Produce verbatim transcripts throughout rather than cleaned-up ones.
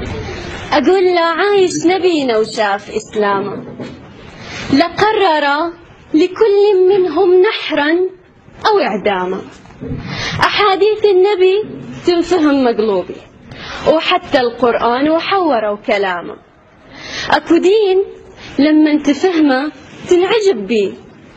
أقول له عايش نبينا وشاف إسلامه، لقرر لكل منهم نحرا أو إعداما. أحاديث النبي تنفهم مقلوبي، وحتى القرآن وحوروا كلامه. أكو دين لما تفهمه تنعجب بيه،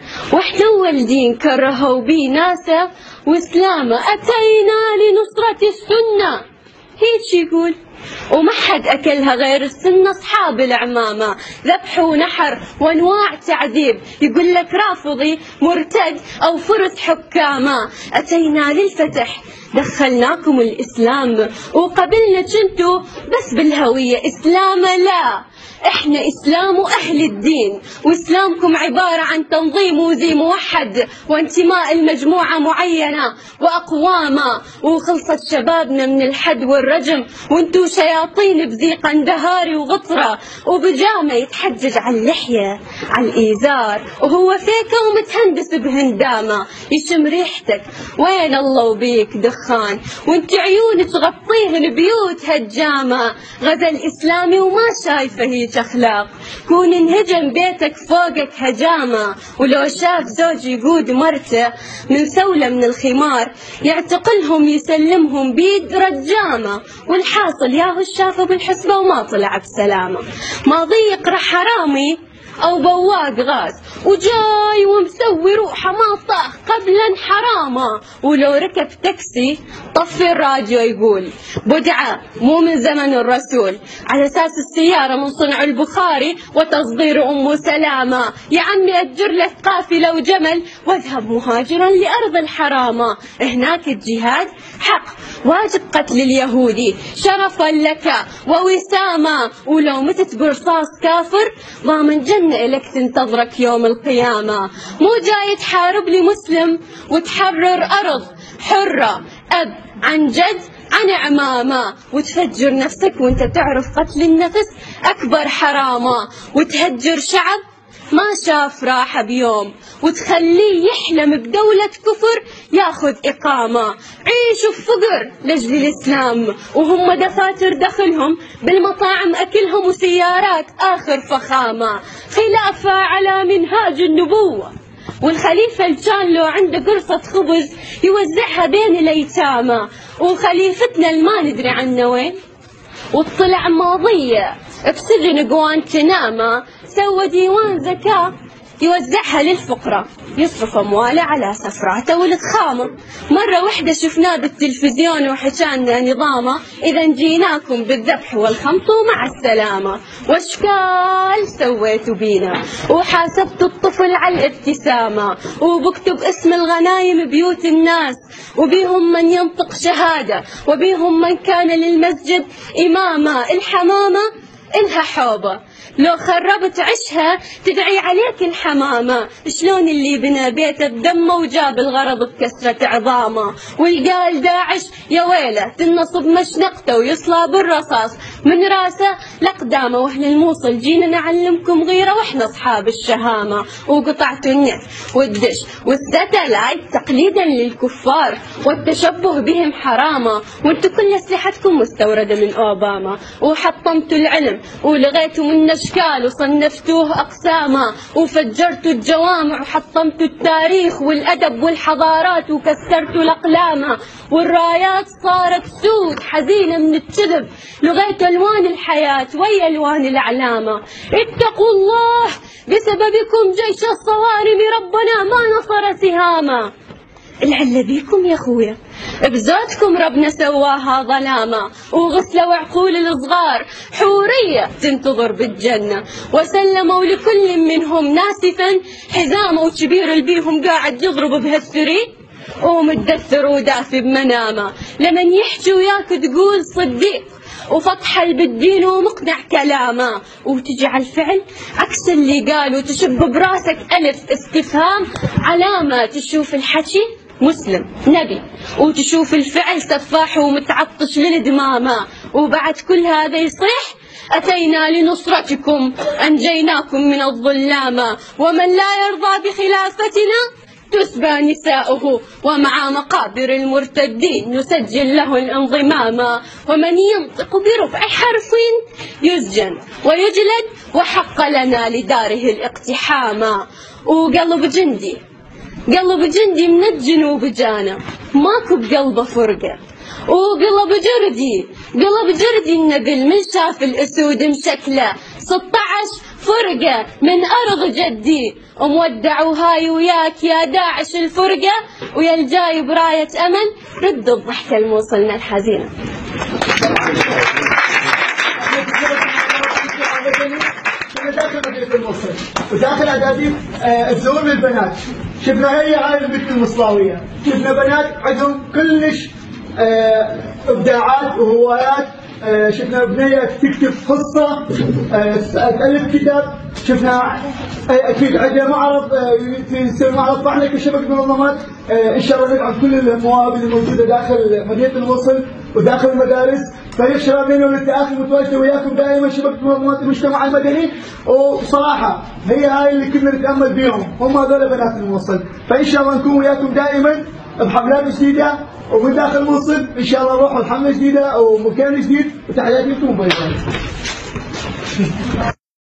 واحتوى الدين كرهوا بيه ناسه وإسلامه. أتينا لنصرة السنة، هيك يقول، وما حد أكلها غير السنة أصحاب العمامة. ذبح ونحر وأنواع تعذيب، يقول لك رافضي مرتد أو فرس حكامة. أتينا للفتح دخلناكم الإسلام، وقبلنا كنتوا بس بالهوية إسلام. لا، إحنا إسلام وأهل الدين، وإسلامكم عبارة عن تنظيم وزي موحد وانتماء المجموعة معينة وأقوامة. وخلصت شبابنا من الحد والرجم، وانتو شياطين بذي قندهاري وغطرة وبجامة يتحجج على اللحية على الإيزار، وهو فيكة ومتهندس بهندامة يشم ريحتك. وين الله وبيك دخان، وانت عيونك تغطيهن بيوت هجامة. غزل إسلامي وما شايفة هيك أخلاق، كون انهجم بيتك فوقك هجامة. ولو شاف زوج يقود مرته من ثولة من الخمار، يعتقلهم يسلمهم بيد رجامة. والحاصل ياهو شافه بالحسبة وما طلع بسلامة. ما ضيق رح حرامي أو بواق غاز، وجاي ومسوي روحه ما طاح قبلا حرامه. ولو ركب تاكسي طفي الراديو يقول بدعة مو من زمن الرسول، على أساس السيارة من صنع البخاري وتصدير أم سلامة. يا عمي أجر لك قافلة وجمل واذهب مهاجرا لأرض الحرامة. هناك الجهاد حق، واجب قتل اليهودي شرفا لك ووسامة. ولو متت برصاص كافر ضامن جنة إلك تنتظرك يوم القيامة. مو جاي تحارب لي مسلم وتحرر أرض حرة أب عن جد عن عمامة، وتفجر نفسك وانت تعرف قتل النفس أكبر حرامة. وتهجر شعب ما شاف راحة بيوم، وتخليه يحلم بدولة كفر ياخذ إقامة. عيشوا بفقر لأجل الإسلام، وهم دفاتر دخلهم بالمطاعم أكلهم وسيارات آخر فخامة. خلافة على منهاج النبوة، والخليفة اللي كان لو عنده قرصة خبز يوزعها بين الأيتامى. وخليفتنا اللي ما ندري عنه وين، وطلع ماضية بسجن جوانتناما، سوى ديوان زكاة يوزعها للفقراء، يصرف أمواله على سفراته والتخامة. مرة وحدة شفناه بالتلفزيون وحكانا نظامه، إذا جيناكم بالذبح والخمط ومع السلامة. واشكال سويتوا بينا، وحاسبت الطفل على الابتسامة، وبكتب اسم الغنايم بيوت الناس، وبيهم من ينطق شهادة، وبيهم من كان للمسجد إماما. الحمامة إلها حوبة، لو خربت عشها تدعي عليك الحمامة. شلون اللي بنى بيته بدمه وجاب الغرض بكسرة عظامه. والقال داعش يا ويله تنصب مشنقته ويصلى بالرصاص من راسه لقدامه. واهل الموصل جينا نعلمكم غيره واحنا اصحاب الشهامة. وقطعتوا النت والدش والستلايت تقليدا للكفار، والتشبه بهم حرامة. وانتو كل اسلحتكم مستوردة من اوباما. وحطمتوا العلم ولغيتوا من أشكال وصنفتوه أقساما، وفجرتوا الجوامع وحطمتوا التاريخ والأدب والحضارات وكسرتوا الأقلام. والرايات صارت سود حزينة من الكذب، لغيتوا ألوان الحياة ويا ألوان الأعلام. اتقوا الله بسببكم جيش الصوارم ربنا ما نصر سهاما. العلة بيكم يا خويا، بزودكم ربنا سواها ظلامة. وغسلوا عقول الصغار حورية تنتظر بالجنة، وسلموا لكل منهم ناسفا حزامه. وكبير البيهم قاعد يضرب بهالثري ومتدثر ودافي بمنامه. لمن يحكي وياك تقول صديق، وفتح بالدين ومقنع كلامه. وتجي على الفعل عكس اللي قالوا، تشب براسك ألف استفهام علامة. تشوف الحكي مسلم نبي، وتشوف الفعل سفاح ومتعطش للدمامة. وبعد كل هذا يصيح أتينا لنصرتكم أنجيناكم من الظلامة. ومن لا يرضى بخلافتنا تسبى نساؤه، ومع مقابر المرتدين نسجل له الانضمام، ومن ينطق بربع حرف يسجن ويجلد، وحق لنا لداره الاقتحام. وقلب جندي قلب جندي من الجنوب جانا، ماكو بقلبه فرقة. وقلب جردي قلب جردي النبل من شاف الأسود مشكلة، ستة عشر فرقة من أرض جدي، ومودع وهاي وياك يا داعش الفرقة، ويا الجاي براية أمل رد الضحكة الموصلنا الحزينة. داخل مدينة الموصل وداخل أدابيب الزور للبنات، شفنا هي هاي البنت المصلاوية، شفنا بنات عندهم كلش إبداعات وهوايات، شفنا بنية تكتب قصة، تألف كتاب، شفنا أكيد عندنا معرض يصير معرض طحنة كشبكة منظمات، إن شاء الله ندعم كل المواهب اللي موجودة داخل مدينة الموصل وداخل المدارس. فريق شباب لنا والتآخي متواجدة وياكم دائما شبكة منظمات المجتمع المدني، وصراحة هي هاي اللي كنا نتأمل بيهم، هم هذول بنات الموصل، فإن شاء الله نكون وياكم دائما بحملات جديدة، ومن داخل الموصل إن شاء الله نروح بحملة جديدة ومكان جديد، وتحياتي لكم باي باي.